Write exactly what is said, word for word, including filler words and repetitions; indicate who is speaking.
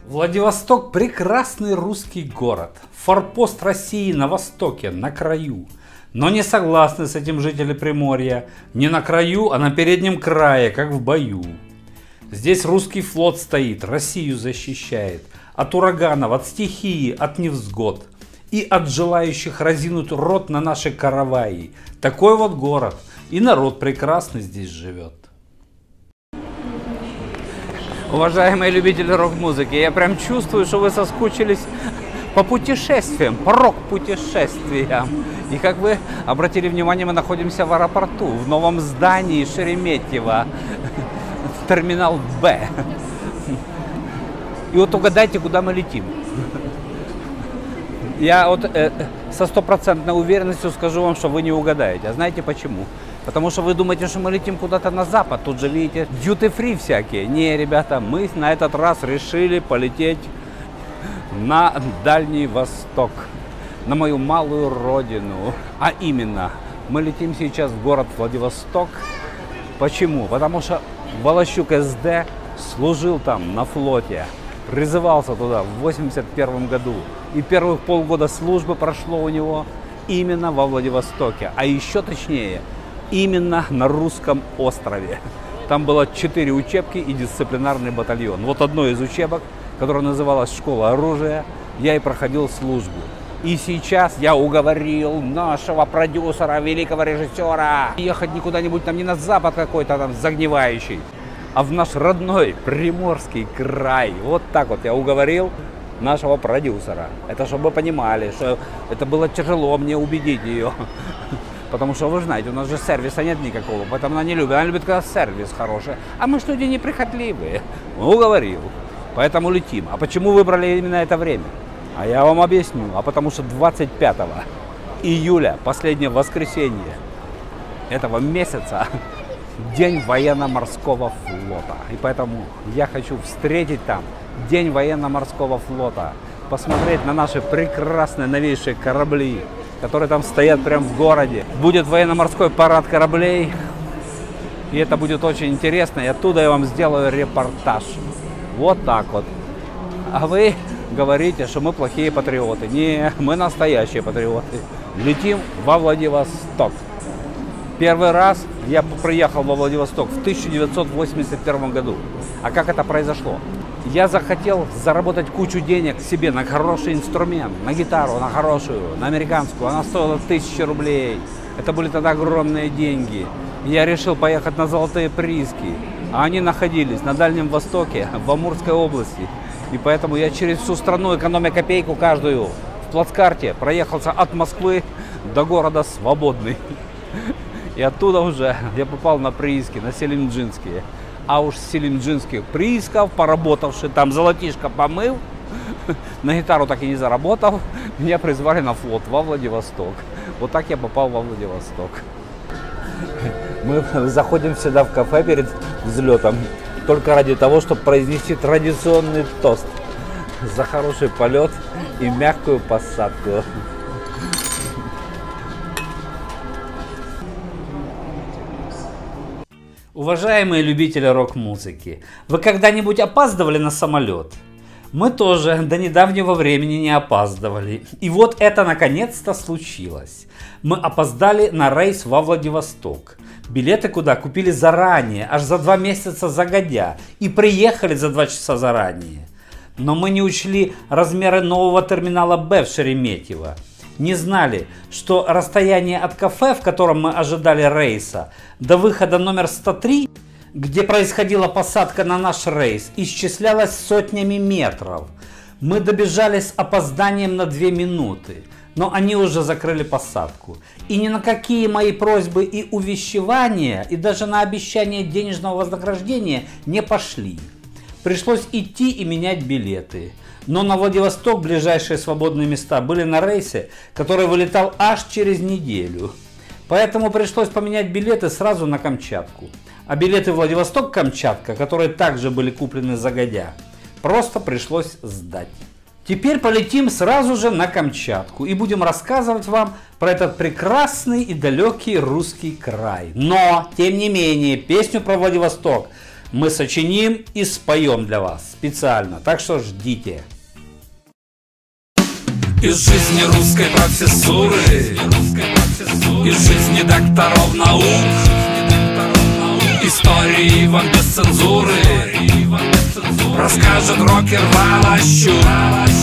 Speaker 1: Владивосток – прекрасный русский город, форпост России на востоке, на краю. Но не согласны с этим жители Приморья. Не на краю, а на переднем крае, как в бою. Здесь русский флот стоит, Россию защищает. От ураганов, от стихии, от невзгод. И от желающих разинуть рот на наши караваи. Такой вот город. И народ прекрасный здесь живет. Уважаемые любители рок-музыки, я прям чувствую, что вы соскучились по путешествиям, по рок-путешествиям. И как вы обратили внимание, мы находимся в аэропорту, в новом здании Шереметьево, терминал Б. И вот угадайте, куда мы летим. Я вот э, со стопроцентной уверенностью скажу вам, что вы не угадаете. А знаете почему? Потому что вы думаете, что мы летим куда-то на запад. Тут же видите дьюти-фри всякие. Не, ребята, мы на этот раз решили полететь на Дальний Восток. На мою малую родину. А именно, мы летим сейчас в город Владивосток. Почему? Потому что Волощук эс дэ служил там на флоте. Призывался туда в восемьдесят первом году. И первых полгода службы прошло у него именно во Владивостоке. А еще точнее, именно на русском острове. Там было четыре учебки и дисциплинарный батальон. Вот одно из учебок, которое называлось «Школа оружия», я и проходил службу. И сейчас я уговорил нашего продюсера, великого режиссера, ехать не куда-нибудь там, не на запад какой-то там загнивающий, а в наш родной Приморский край. Вот так вот я уговорил нашего продюсера. Это чтобы вы понимали, что это было тяжело мне убедить ее. Потому что, вы знаете, у нас же сервиса нет никакого, поэтому она не любит. Она любит, когда сервис хороший. А мы что, люди неприхотливые. Уговорил. Поэтому летим. А почему выбрали именно это время? А я вам объясню. А потому что двадцать пятого июля, последнее воскресенье этого месяца, День военно-морского флота. И поэтому я хочу встретить там День военно-морского флота. Посмотреть на наши прекрасные новейшие корабли, которые там стоят прямо в городе. Будет военно-морской парад кораблей. И это будет очень интересно. И оттуда я вам сделаю репортаж. Вот так вот. А вы говорите, что мы плохие патриоты. Не, мы настоящие патриоты. Летим во Владивосток. Первый раз я приехал во Владивосток в тысяча девятьсот восемьдесят первом году. А как это произошло? Я захотел заработать кучу денег себе на хороший инструмент, на гитару, на хорошую, на американскую. Она стоила тысячи рублей. Это были тогда огромные деньги. Я решил поехать на Золотые прииски. А они находились на Дальнем Востоке, в Амурской области. И поэтому я через всю страну, экономя копейку каждую, в плацкарте проехался от Москвы до города Свободный. И оттуда уже я попал на прииски, на Селимджинские. А уж с селимджинских приисков, поработавший там золотишко помыл, на гитару так и не заработал, меня призвали на флот во Владивосток. Вот так я попал во Владивосток. Мы заходим всегда в кафе перед взлетом только ради того, чтобы произнести традиционный тост за хороший полет и мягкую посадку. Уважаемые любители рок-музыки, вы когда-нибудь опаздывали на самолет? Мы тоже до недавнего времени не опаздывали. И вот это наконец-то случилось. Мы опоздали на рейс во Владивосток. Билеты куда купили заранее, аж за два месяца загодя. И приехали за два часа заранее. Но мы не учли размеры нового терминала Б в Шереметьево. Не знали, что расстояние от кафе, в котором мы ожидали рейса, до выхода номер сто три, где происходила посадка на наш рейс, исчислялось сотнями метров. Мы добежали с опозданием на две минуты, но они уже закрыли посадку. И ни на какие мои просьбы и увещевания, и даже на обещание денежного вознаграждения не пошли. Пришлось идти и менять билеты. Но на Владивосток ближайшие свободные места были на рейсе, который вылетал аж через неделю. Поэтому пришлось поменять билеты сразу на Камчатку. А билеты Владивосток-Камчатка, которые также были куплены загодя, просто пришлось сдать. Теперь полетим сразу же на Камчатку и будем рассказывать вам про этот прекрасный и далекий русский край. Но, тем не менее, песню про Владивосток мы сочиним и споем для вас специально. Так что ждите.
Speaker 2: Из жизни русской профессуры, из жизни докторов наук, истории вам без цензуры расскажет рокер Волощук.